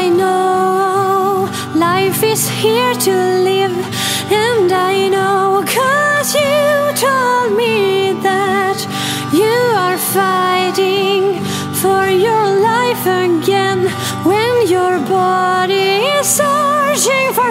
I know life is here to live, and I know 'cause you told me that you are fighting for your life again when your body is searching for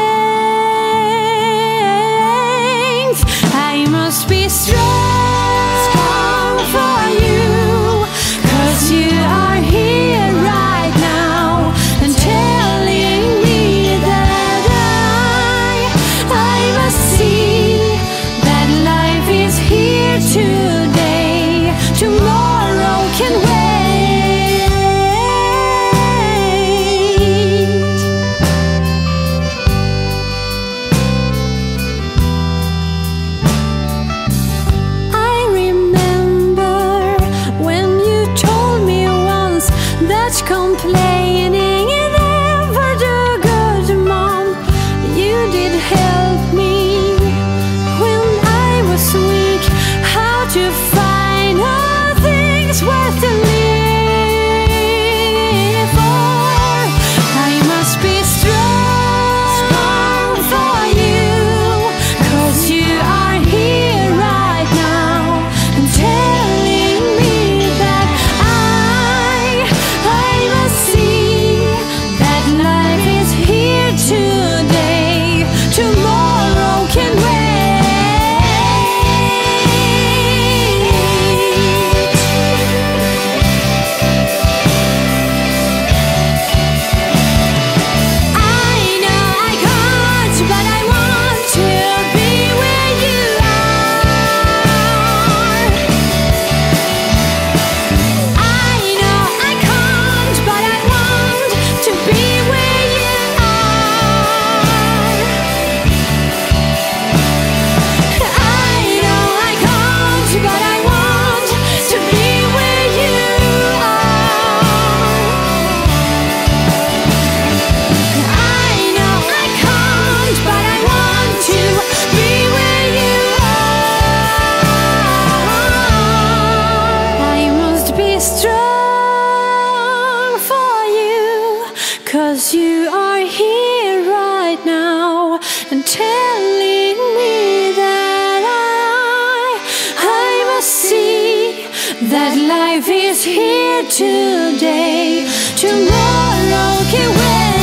strength. I must be strong for you, 'cause you are here right now and telling me that I must see that life is here today. Tomorrow can wait. I remember when you told me once that complaining never do good, Mom. You did help me when I was weak, how to find all things worth to live for. I must be strong for you, 'cause you are here right now and telling me that I must see that life is here today. Tomorrow can wait. I know I can't, but I want to be where you are. I know I can't, but I want to be where you are. I know I can't, but I want to be where you are. I know I can't, but I want to be where you are. I must be strong for you, 'cause you are here right now and telling me that I must see that life is here today. Tomorrow can wait.